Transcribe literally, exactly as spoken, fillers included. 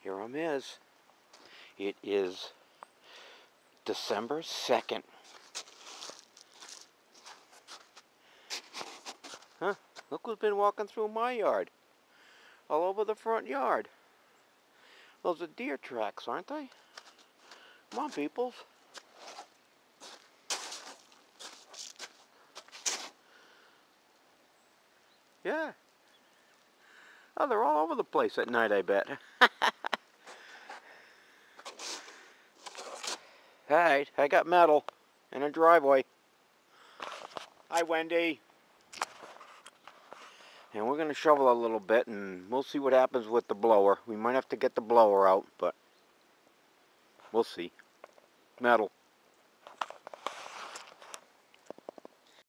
Here 'em is. It is December second. Huh? Look who's been walking through my yard. All over the front yard. Those are deer tracks, aren't they? Come on, peoples. Yeah. Oh, they're all over the place at night, I bet. Alright, I got metal in a driveway. Hi, Wendy. And we're going to shovel a little bit, and we'll see what happens with the blower. We might have to get the blower out, but we'll see. Metal.